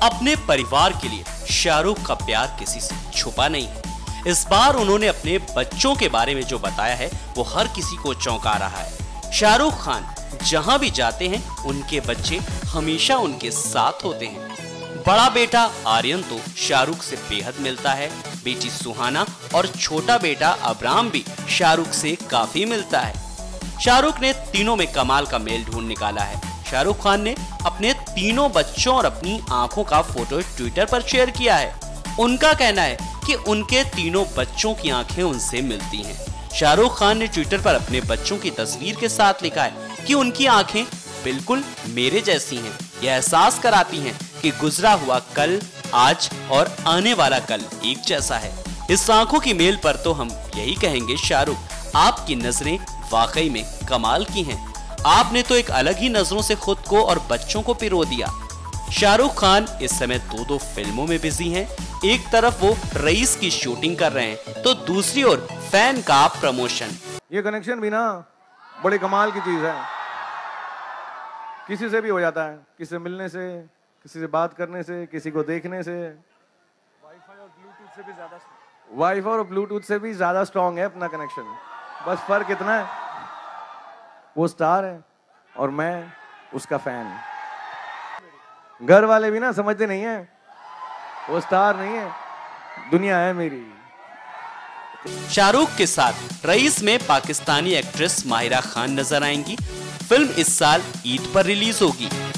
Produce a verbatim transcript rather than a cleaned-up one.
अपने परिवार के लिए शाहरुख का प्यार किसी से छुपा नहीं है। इस बार उन्होंने अपने बच्चों के बारे में जो बताया है वो हर किसी को चौंका रहा है। शाहरुख खान जहां भी जाते हैं उनके बच्चे हमेशा उनके साथ होते हैं। बड़ा बेटा आर्यन तो शाहरुख से बेहद मिलता है, बेटी सुहाना और छोटा बेटा अब्राम भी शाहरुख से काफी मिलता है। शाहरुख ने तीनों में कमाल का मेल ढूंढ निकाला है। शाहरुख खान ने अपने तीनों बच्चों और अपनी आंखों का फोटो ट्विटर पर शेयर किया है। उनका कहना है कि उनके तीनों बच्चों की आंखें उनसे मिलती हैं। शाहरुख खान ने ट्विटर पर अपने बच्चों की तस्वीर के साथ लिखा है कि उनकी आंखें बिल्कुल मेरे जैसी हैं। यह एहसास कराती हैं कि गुजरा हुआ कल, आज और आने वाला कल एक जैसा है। इस आंखों की मेल पर तो हम यही कहेंगे, शाहरुख, आपकी नजरें वाकई में कमाल की हैं। आपने तो एक अलग ही नजरों से खुद को और बच्चों को पिरो दिया। शाहरुख खान इस समय दो दो फिल्मों में बिजी हैं। एक तरफ वो रईस की शूटिंग कर रहे हैं तो दूसरी ओर फैन का प्रमोशन। ये कनेक्शन भी ना बड़े कमाल की चीज है। किसी से भी हो जाता है, किसी से मिलने से, किसी से बात करने से, किसी को देखने से। वाईफाई और ब्लूटूथ से भी ज्यादा वाईफाई और ब्लूटूथ से भी ज्यादा स्ट्रांग है अपना कनेक्शन। बस फर्क इतना है, वो स्टार है और मैं उसका फैन। घर वाले भी ना समझते नहीं है, वो स्टार नहीं है, दुनिया है मेरी। शाहरुख के साथ रईस में पाकिस्तानी एक्ट्रेस माहिरा खान नजर आएंगी। फिल्म इस साल ईद पर रिलीज होगी।